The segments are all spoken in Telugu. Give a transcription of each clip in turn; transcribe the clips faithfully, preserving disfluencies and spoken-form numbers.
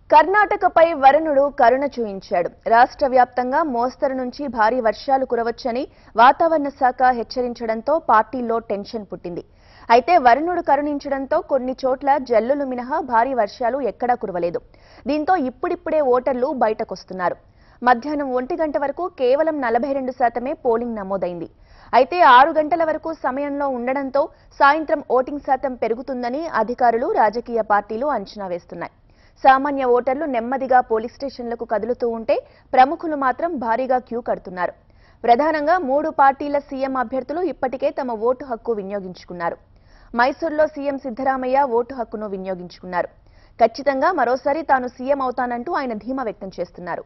కర్ణాటకపై వరుణుడు కరుణ చూయించాడు. రాష్ట్ర వ్యాప్తంగా మోస్తరు నుంచి భారీ వర్షాలు కురవచ్చని వాతావరణ శాఖ హెచ్చరించడంతో పార్టీల్లో టెన్షన్ పుట్టింది. అయితే వరుణుడు కరుణించడంతో కొన్ని చోట్ల జల్లులు మినహా భారీ వర్షాలు ఎక్కడా కురవలేదు. దీంతో ఇప్పుడిప్పుడే ఓటర్లు బయటకొస్తున్నారు. మధ్యాహ్నం ఒంటి గంట వరకు కేవలం నలభై రెండు శాతమే పోలింగ్ నమోదైంది. అయితే ఆరు గంటల వరకు సమయంలో ఉండడంతో సాయంత్రం ఓటింగ్ శాతం పెరుగుతుందని అధికారులు, రాజకీయ పార్టీలు అంచనా వేస్తున్నాయి. సామాన్య ఓటర్లు నెమ్మదిగా పోలీస్ స్టేషన్లకు కదులుతూ ఉంటే ప్రముఖులు మాత్రం భారీగా క్యూ కడుతున్నారు. ప్రధానంగా మూడు పార్టీల సీఎం అభ్యర్థులు ఇప్పటికే తమ ఓటు హక్కు వినియోగించుకున్నారు. మైసూర్లో సీఎం సిద్ధరామయ్య ఓటు హక్కును వినియోగించుకున్నారు. ఖచ్చితంగా మరోసారి తాను సీఎం అవుతానంటూ ఆయన ధీమా వ్యక్తం చేస్తున్నారు.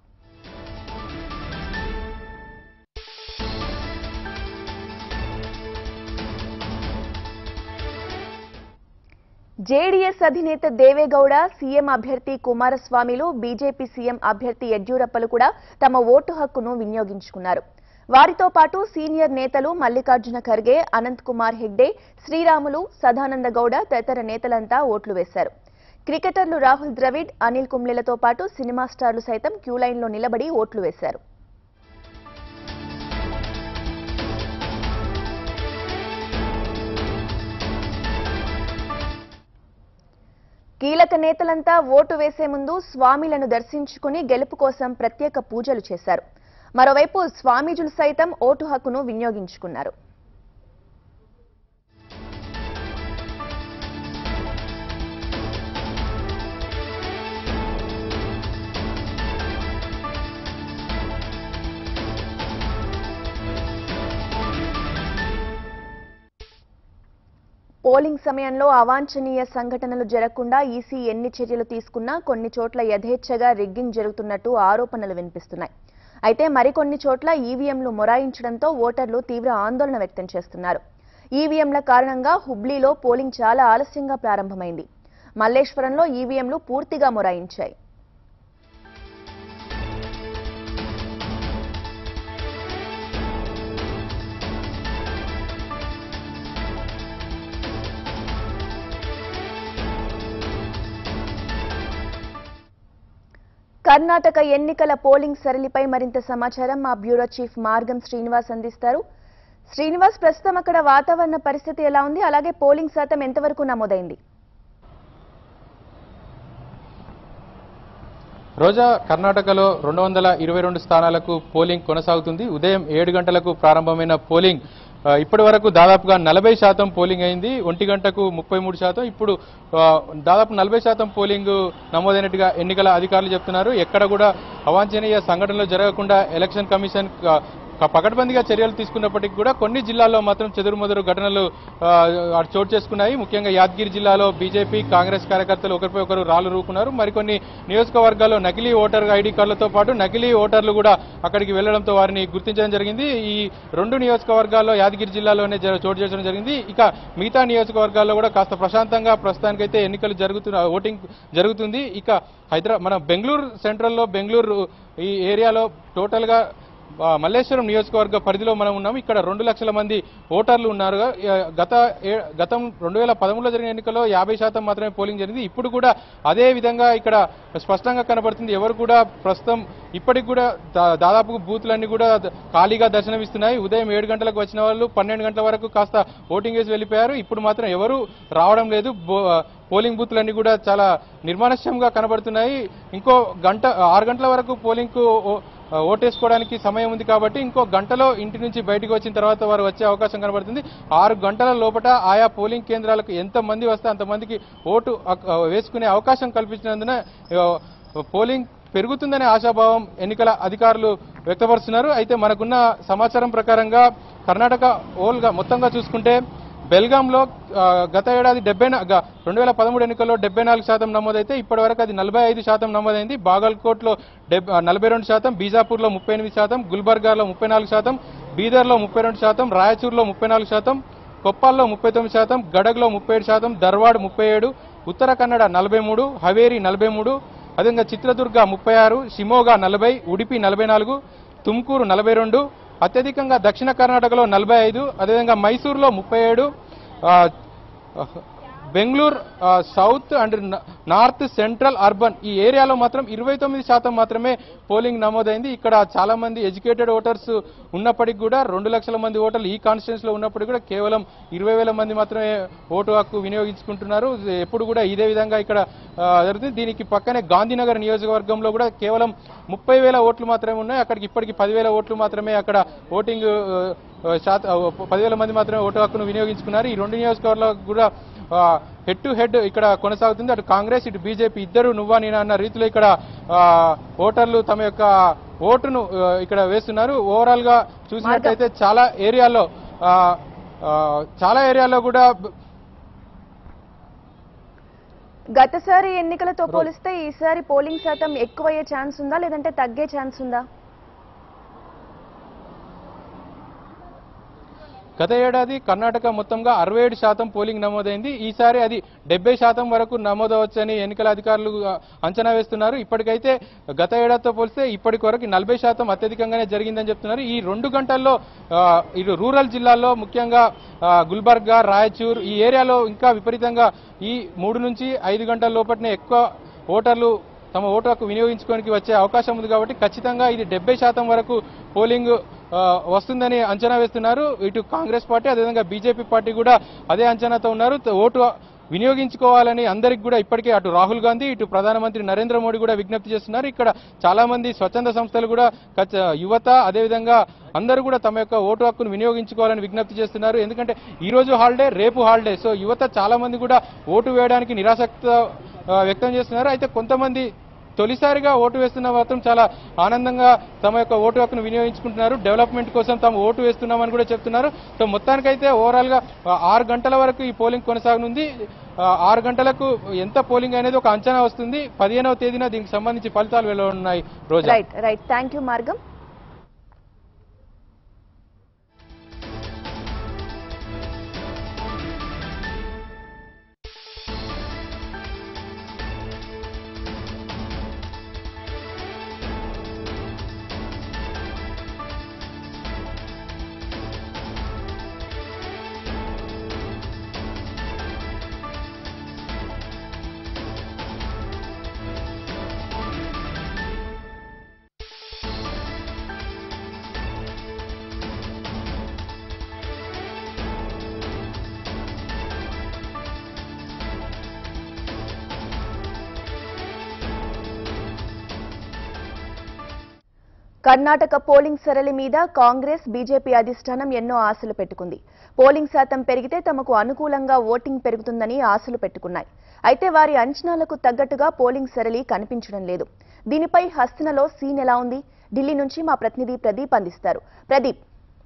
జేడీఎస్ అధినేత దేవేగౌడ, సీఎం అభ్యర్థి కుమారస్వామిలు, బీజేపీ సీఎం అభ్యర్థి యడ్యూరప్పలు కూడా తమ ఓటు హక్కును వినియోగించుకున్నారు. వారితో పాటు సీనియర్ నేతలు మల్లికార్జున ఖర్గే, అనంత్ కుమార్ హెగ్డే, శ్రీరాములు, సదానంద గౌడ తదితర నేతలంతా ఓట్లు వేశారు. క్రికెటర్లు రాహుల్ ద్రవిడ్, అనిల్ కుంబ్లేలతో పాటు సినిమా స్టార్లు సైతం క్యూలైన్లో నిలబడి ఓట్లు వేశారు. కీలక నేతలంతా ఓటు వేసే ముందు స్వామిలను దర్శించుకుని గెలుపు కోసం ప్రత్యేక పూజలు చేశారు. మరోవైపు స్వామీజులు సైతం ఓటు హక్కును వినియోగించుకున్నారు. పోలింగ్ సమయంలో అవాంఛనీయ సంఘటనలు జరగకుండా ఈసీ ఎన్ని చర్యలు తీసుకున్నా కొన్ని చోట్ల యథేచ్ఛగా రిగ్గింగ్ జరుగుతున్నట్టు ఆరోపణలు వినిపిస్తున్నాయి. అయితే మరికొన్ని చోట్ల ఈవీఎంలు మొరాయించడంతో ఓటర్లు తీవ్ర ఆందోళన వ్యక్తం చేస్తున్నారు. ఈవీఎంల కారణంగా హుబ్లీలో పోలింగ్ చాలా ఆలస్యంగా ప్రారంభమైంది. మల్లేశ్వరంలో ఈవీఎంలు పూర్తిగా మొరాయించాయి. కర్ణాటక ఎన్నికల పోలింగ్ సరళిపై మరింత సమాచారం మా బ్యూరో చీఫ్ మార్గం శ్రీనివాస్ అందిస్తారు. శ్రీనివాస్, ప్రస్తుతం అక్కడ వాతావరణ పరిస్థితి ఎలా ఉంది? అలాగే పోలింగ్ శాతం ఎంతవరకు నమోదైంది? రోజా, కర్ణాటకలో రెండు వందల ఇరవై రెండు స్థానాలకు పోలింగ్ కొనసాగుతుంది. ఉదయం ఏడు గంటలకు ప్రారంభమైన పోలింగ్ ఇప్పటి వరకు దాదాపుగా నలభై శాతం పోలింగ్ అయింది. ఒంటి గంటకు ముప్పై మూడు శాతం ఇప్పుడు దాదాపు నలభై శాతం పోలింగ్ నమోదైనట్టుగా ఎన్నికల అధికారులు చెప్తున్నారు. ఎక్కడ కూడా అవాంఛనీయ సంఘటనలు జరగకుండా ఎలక్షన్ కమిషన్ పకడ్బందీగా చర్యలు తీసుకున్నప్పటికీ కూడా కొన్ని జిల్లాల్లో మాత్రం చెదురుమదురు ఘటనలు చోటు చేసుకున్నాయి. ముఖ్యంగా యాదగిరి జిల్లాలో బీజేపీ, కాంగ్రెస్ కార్యకర్తలు ఒకరిపై ఒకరు రాళ్లు రూకున్నారు. మరికొన్ని నియోజకవర్గాల్లో నకిలీ ఓటర్ ఐడి కార్డులతో పాటు నకిలీ ఓటర్లు కూడా అక్కడికి వెళ్లడంతో వారిని గుర్తించడం జరిగింది. ఈ రెండు నియోజకవర్గాల్లో యాదగిరి జిల్లాలోనే చోటు చేసుకోవడం జరిగింది. ఇక మిగతా నియోజకవర్గాల్లో కూడా కాస్త ప్రశాంతంగా ప్రస్తుతానికైతే ఎన్నికలు జరుగుతున్న ఓటింగ్ జరుగుతుంది. ఇక హైదరాబాద్ మన బెంగళూరు సెంట్రల్లో బెంగళూరు ఈ ఏరియాలో టోటల్ గా మల్లేశ్వరం నియోజకవర్గ పరిధిలో మనం ఉన్నాం. ఇక్కడ రెండు లక్షల మంది ఓటర్లు ఉన్నారు. గత గతం రెండు వేల పదమూడులో జరిగిన ఎన్నికల్లో యాభై శాతం మాత్రమే పోలింగ్ జరిగింది. ఇప్పుడు కూడా అదే విధంగా ఇక్కడ స్పష్టంగా కనబడుతుంది. ఎవరు కూడా ప్రస్తుతం ఇప్పటికి కూడా దాదాపు బూత్లన్నీ కూడా ఖాళీగా దర్శనమిస్తున్నాయి. ఉదయం ఏడు గంటలకు వచ్చిన వాళ్ళు పన్నెండు గంటల వరకు కాస్త ఓటింగ్ వేసి వెళ్ళిపోయారు. ఇప్పుడు మాత్రం ఎవరు రావడం లేదు. పోలింగ్ బూత్లన్నీ కూడా చాలా నిర్మానుష్యంగా కనబడుతున్నాయి. ఇంకో గంట ఆరు గంటల వరకు పోలింగ్ కు ఓటేసుకోవడానికి సమయం ఉంది కాబట్టి ఇంకో గంటలో ఇంటి నుంచి బయటకు వచ్చిన తర్వాత వారు వచ్చే అవకాశం కనబడుతుంది. ఆరు గంటల లోపల ఆయా పోలింగ్ కేంద్రాలకు ఎంత మంది వస్తే అంతమందికి ఓటు వేసుకునే అవకాశం కల్పించినందున పోలింగ్ పెరుగుతుందనే ఆశాభావం ఎన్నికల అధికారులు వ్యక్తపరుస్తున్నారు. అయితే మనకున్న సమాచారం ప్రకారంగా కర్ణాటక ఓల్గా మొత్తంగా చూసుకుంటే బెల్గాంలో గత ఏడాది డెబ్బై రెండు వేల పదమూడు ఎన్నికల్లో డెబ్బై నాలుగు శాతం నమోదైతే ఇప్పటి వరకు అది నలభై ఐదు శాతం నమోదైంది. బాగల్కోట్లో నలభై రెండు శాతం, బీజాపూర్లో ముప్పై ఎనిమిది శాతం, గుల్బర్గాలో ముప్పై నాలుగు శాతం, బీదర్లో ముప్పై రెండు శాతం, రాయచూర్లో ముప్పై నాలుగు శాతం, కొప్పాల్లో ముప్పై తొమ్మిది శాతం, గడగ్లో ముప్పై ఏడు శాతం, ధర్వాడ్ ముప్పై ఏడు, ఉత్తర కన్నడ నలభై మూడు, హవేరి నలభై మూడు, అదేవిధంగా చిత్రదుర్గ ముప్పై ఆరు, షిమోగా నలభై, ఉడిపి నలభై నాలుగు, తుమ్కూరు నలభై రెండు, అత్యధికంగా దక్షిణ కర్ణాటకలో నలభై ఐదు, అదేవిధంగా మైసూరులో ముప్పై ఏడు, Bengaluru south and north central urban ఈ ఏరియాలో మాత్రం ఇరవై తొమ్మిది శాతం మాత్రమే పోలింగ్ నమోదైంది. ఇక్కడ చాలా మంది ఎడ్యుకేటెడ్ ఓటర్స్ ఉన్నప్పటికీ కూడా రెండు లక్షల మంది ఓటర్లు ఈ కాన్స్టిట్యూన్స్ లో ఉన్నప్పటికీ కూడా కేవలం ఇరవై వేల మంది మాత్రమే ఓటు హక్కు వినియోగించుకుంటున్నారు. ఎప్పుడు కూడా ఇదే విధంగా ఇక్కడ జరుగుతుంది. దీనికి పక్కనే గాంధీనగర్ నియోజకవర్గంలో కూడా కేవలం ముప్పై వేల ఓట్లు మాత్రమే ఉన్నాయి. అక్కడికి ఇప్పటికి పదివేల ఓట్లు మాత్రమే అక్కడ ఓటింగ్ శాతం పదివేల మంది మాత్రమే ఓటు హక్కును వినియోగించుకున్నారు. ఈ రెండు నియోజకవర్గాలకు కూడా హెడ్ టు హెడ్ ఇక్కడ కొనసాగుతుంది. అటు కాంగ్రెస్ ఇటు బీజేపీ ఇద్దరు నువ్వా నేనా అన్న రీతిలో ఇక్కడ ఓటర్లు తమ యొక్క ఓటును ఇక్కడ వేస్తున్నారు. ఓవరాల్ గా చూసినట్లయితే చాలా ఏరియాల్లో చాలా ఏరియాల్లో కూడా గతసారి ఎన్నికలతో పోలిస్తే ఈసారి పోలింగ్ శాతం ఎక్కువయ్యే ఛాన్స్ ఉందా లేదంటే తగ్గే ఛాన్స్ ఉందా? గత ఏడాది కర్ణాటక మొత్తంగా అరవై ఏడు శాతం పోలింగ్ నమోదైంది. ఈసారి అది డెబ్బై శాతం వరకు నమోదవచ్చని ఎన్నికల అధికారులు అంచనా వేస్తున్నారు. ఇప్పటికైతే గత ఏడాదితో పోలిస్తే ఇప్పటి వరకు నలభై శాతం అత్యధికంగానే జరిగిందని చెప్తున్నారు. ఈ రెండు గంటల్లో ఇటు రూరల్ జిల్లాల్లో ముఖ్యంగా గుల్బర్గా, రాయచూర్ ఈ ఏరియాలో ఇంకా విపరీతంగా ఈ మూడు నుంచి ఐదు గంటల లోపలనే ఎక్కువ ఓటర్లు తమ ఓటు హక్కు వినియోగించుకోవడానికి వచ్చే అవకాశం ఉంది. కాబట్టి ఖచ్చితంగా ఇది డెబ్బై శాతం వరకు పోలింగ్ వస్తుందని అంచనా వేస్తున్నారు. ఇటు కాంగ్రెస్ పార్టీ అదేవిధంగా బీజేపీ పార్టీ కూడా అదే అంచనాతో ఉన్నారు. ఓటు వినియోగించుకోవాలని అందరికి కూడా ఇప్పటికే అటు రాహుల్ గాంధీ ఇటు ప్రధానమంత్రి నరేంద్ర మోడీ కూడా విజ్ఞప్తి చేస్తున్నారు. ఇక్కడ చాలా మంది స్వచ్ఛంద సంస్థలు కూడా యువత అదేవిధంగా అందరూ కూడా తమ యొక్క ఓటు హక్కును వినియోగించుకోవాలని విజ్ఞప్తి చేస్తున్నారు. ఎందుకంటే ఈ రోజు హాలిడే, రేపు హాలిడే. సో యువత చాలా మంది కూడా ఓటు వేయడానికి నిరాసక్త వ్యక్తం చేస్తున్నారు. అయితే కొంతమంది తొలిసారిగా ఓటు వేస్తున్న మాత్రం చాలా ఆనందంగా తమ యొక్క ఓటు హక్కును వినియోగించుకుంటున్నారు. డెవలప్మెంట్ కోసం తాము ఓటు వేస్తున్నామని కూడా చెప్తున్నారు. సో మొత్తానికైతే ఓవరాల్ గా ఆరు గంటల వరకు ఈ పోలింగ్ కొనసాగనుంది. ఆరు గంటలకు ఎంత పోలింగ్ అనేది ఒక అంచనా వస్తుంది. పదిహేనవ తేదీన దీనికి సంబంధించి ఫలితాలు వెలువడున్నాయి. Roja. Right right thank you మార్గం. కర్ణాటక పోలింగ్ సరళి మీద కాంగ్రెస్ బీజేపీ అధిష్టానం ఎన్నో ఆశలు పెట్టుకుంది. పోలింగ్ శాతం పెరిగితే తమకు అనుకూలంగా ఓటింగ్ పెరుగుతుందని ఆశలు పెట్టుకున్నాయి. అయితే వారి అంచనాలకు తగ్గట్టుగా పోలింగ్ సరళి కనిపించడం లేదు. దీనిపై హస్తినలో సీన్ ఎలా ఉంది? ఢిల్లీ నుంచి మా ప్రతినిధి ప్రదీప్ అందిస్తారు. ప్రదీప్.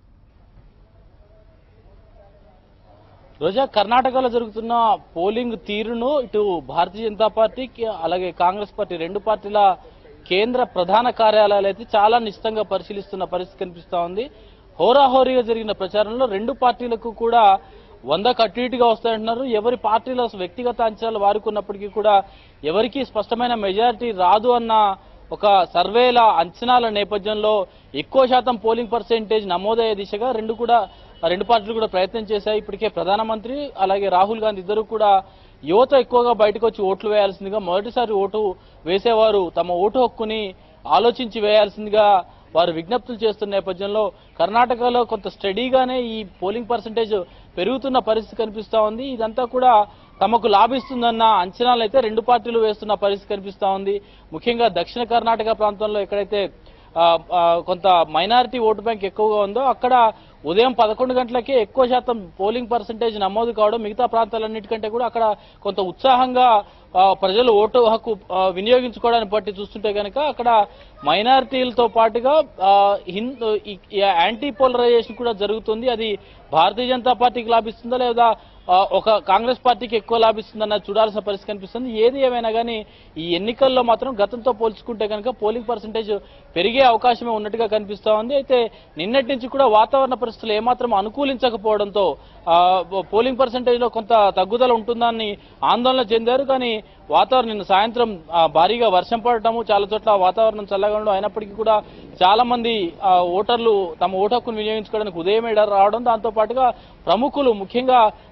రోజా, కర్ణాటకలో జరుగుతున్న పోలింగ్ తీరును ఇటు భారతీయ జనతా పార్టీ అలాగే కాంగ్రెస్ పార్టీ రెండు పార్టీల కేంద్ర ప్రధాన కార్యాలయాలు అయితే చాలా నిశ్చితంగా పరిశీలిస్తున్న పరిస్థితి కనిపిస్తా ఉంది. హోరాహోరీగా జరిగిన ప్రచారంలో రెండు పార్టీలకు కూడా వందకు అటు ఇటుగా వస్తాయంటున్నారు. ఎవరి పార్టీలో వ్యక్తిగత అంచనాలు వారికి ఉన్నప్పటికీ కూడా ఎవరికి స్పష్టమైన మెజారిటీ రాదు అన్న ఒక సర్వేల అంచనాల నేపథ్యంలో ఎక్కువ శాతం పోలింగ్ పర్సెంటేజ్ నమోదయ్యే దిశగా రెండు కూడా రెండు పార్టీలు కూడా ప్రయత్నం చేశాయి. ఇప్పటికే ప్రధానమంత్రి అలాగే రాహుల్ గాంధీ ఇద్దరు కూడా యువత ఎక్కువగా బయటకు వచ్చి ఓట్లు వేయాల్సిందిగా, మొదటిసారి ఓటు వేసేవారు తమ ఓటు హక్కుని ఆలోచించి వేయాల్సిందిగా వారు విజ్ఞప్తులు చేస్తున్న నేపథ్యంలో కర్ణాటకలో కొంత స్టడీగానే ఈ పోలింగ్ పర్సెంటేజ్ పెరుగుతున్న పరిస్థితి కనిపిస్తా ఉంది. ఇదంతా కూడా తమకు లాభిస్తుందన్న అంచనాలు అయితే రెండు పార్టీలు వేస్తున్న పరిస్థితి కనిపిస్తా ఉంది. ముఖ్యంగా దక్షిణ కర్ణాటక ప్రాంతంలో ఎక్కడైతే కొంత మైనారిటీ ఓటు బ్యాంక్ ఎక్కువగా ఉందో అక్కడ ఉదయం పదకొండు గంటలకే ఎక్కువ శాతం పోలింగ్ పర్సెంటేజ్ నమోదు కావడం, మిగతా ప్రాంతాలన్నిటికంటే కూడా అక్కడ కొంత ఉత్సాహంగా ప్రజలు ఓటు హక్కు వినియోగించుకోవడానికి బట్టి చూస్తుంటే కనుక అక్కడ మైనారిటీలతో పాటుగా హిందూ యాంటీ పోలరైజేషన్ కూడా జరుగుతుంది. అది భారతీయ జనతా పార్టీకి లాభిస్తుందా లేదా ఒక కాంగ్రెస్ పార్టీకి ఎక్కువ లాభిస్తుందన్న చూడాల్సిన పరిస్థితి కనిపిస్తుంది. ఏది ఏమైనా కానీ ఈ ఎన్నికల్లో మాత్రం గతంతో పోల్చుకుంటే కనుక పోలింగ్ పర్సెంటేజ్ పెరిగే అవకాశమే ఉన్నట్టుగా కనిపిస్తా ఉంది. అయితే నిన్నటి నుంచి కూడా వాతావరణ పరిస్థితులు ఏమాత్రం అనుకూలించకపోవడంతో పోలింగ్ పర్సెంటేజ్ లో కొంత తగ్గుదల ఉంటుందని ఆందోళన చెందారు. కానీ వాతావరణం నిన్న సాయంత్రం భారీగా వర్షం పడటము, చాలా చోట్ల వాతావరణం చల్లగా ఉండడం అయినప్పటికీ కూడా చాలా మంది ఓటర్లు తమ ఓటు హక్కును వినియోగించుకోవడానికి ఉదయమే రావడం, దాంతో పాటుగా ప్రముఖులు ముఖ్యంగా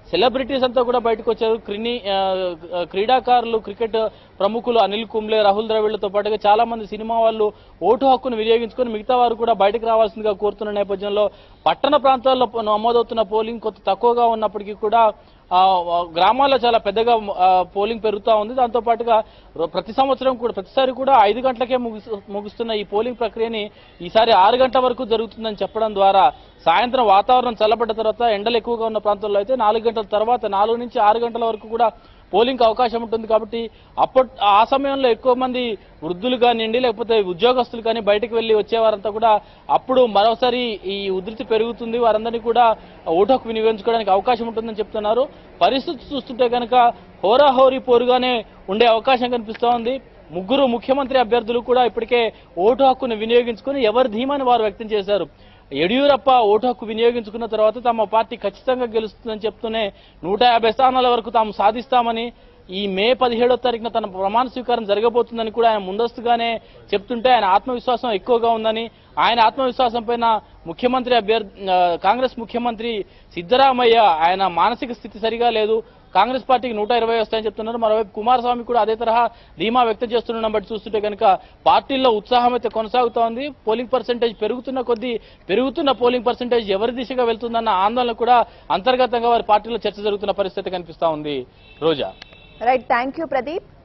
సెలబ్రిటీస్ అంతా కూడా బయటకు వచ్చారు. క్రిని క్రీడాకారులు, క్రికెట్ ప్రముఖులు అనిల్ కుంబ్లే, రాహుల్ ద్రవిడ్లతో పాటుగా చాలా మంది సినిమా వాళ్ళు ఓటు హక్కును వినియోగించుకొని మిగతా వారు కూడా బయటకు రావాల్సిందిగా కోరుతున్న నేపథ్యంలో పట్టణ ప్రాంతాల్లో నమోదవుతున్న పోలింగ్ కొంత తక్కువగా ఉన్నప్పటికీ కూడా గ్రామాల్లో చాలా పెద్దగా పోలింగ్ పెరుగుతూ ఉంది. దాంతో పాటుగా ప్రతి సంవత్సరం కూడా ప్రతిసారి కూడా ఐదు గంటలకే ముగుస్తున్న ఈ పోలింగ్ ప్రక్రియని ఈసారి ఆరు గంటల వరకు జరుగుతుందని చెప్పడం ద్వారా సాయంత్రం వాతావరణం చల్లబడ్డ తర్వాత ఎండలు ఎక్కువగా ఉన్న ప్రాంతాల్లో అయితే నాలుగు గంటల తర్వాత నాలుగు నుంచి ఆరు గంటల వరకు కూడా పోలింగ్ అవకాశం ఉంటుంది. కాబట్టి అప్పటి ఆ సమయంలో ఎక్కువ మంది వృద్ధులు కానివ్వండి, లేకపోతే ఉద్యోగస్తులు కానీ బయటకు వెళ్లి వచ్చేవారంతా కూడా అప్పుడు మరోసారి ఈ ఉధృతి పెరుగుతుంది, వారందరినీ కూడా ఓటు హక్కు వినియోగించుకోవడానికి అవకాశం ఉంటుందని చెప్తున్నారు. పరిస్థితి చూస్తుంటే కనుక హోరాహోరీ పోరుగానే ఉండే అవకాశం కనిపిస్తూ ఉంది. ముగ్గురు ముఖ్యమంత్రి అభ్యర్థులు కూడా ఇప్పటికే ఓటు హక్కును వినియోగించుకుని ఎవరి ధీమాని వారు వ్యక్తం చేశారు. యడియూరప్ప ఓటు హక్కు వినియోగించుకున్న తర్వాత తమ పార్టీ ఖచ్చితంగా గెలుస్తుందని చెప్తూనే నూట యాభై స్థానాల వరకు తాము సాధిస్తామని, ఈ మే పదిహేడో తారీఖున తన ప్రమాణ స్వీకారం జరగబోతుందని కూడా ఆయన ముందస్తుగానే చెప్తుంటే ఆయన ఆత్మవిశ్వాసం ఎక్కువగా ఉందని, ఆయన ఆత్మవిశ్వాసం పైన ముఖ్యమంత్రి అభ్యర్థి కాంగ్రెస్ ముఖ్యమంత్రి సిద్ధరామయ్య ఆయన మానసిక స్థితి సరిగా లేదు, కాంగ్రెస్ పార్టీకి నూట ఇరవై వస్తాయని చెప్తున్నారు. మరోవైపు కుమారస్వామి కూడా అదే తరహా ధీమా వ్యక్తం చేస్తుండడం బట్టి చూస్తుంటే కనుక పార్టీల్లో ఉత్సాహం అయితే కొనసాగుతోంది. పోలింగ్ పర్సెంటేజ్ పెరుగుతున్న కొద్దీ పెరుగుతున్న పోలింగ్ పర్సెంటేజ్ ఎవరి దిశగా వెళ్తుందన్న ఆందోళన కూడా అంతర్గతంగా వారి పార్టీలో చర్చ జరుగుతున్న పరిస్థితి కనిపిస్తా ఉంది. Roja. Right, thank you Pradeep.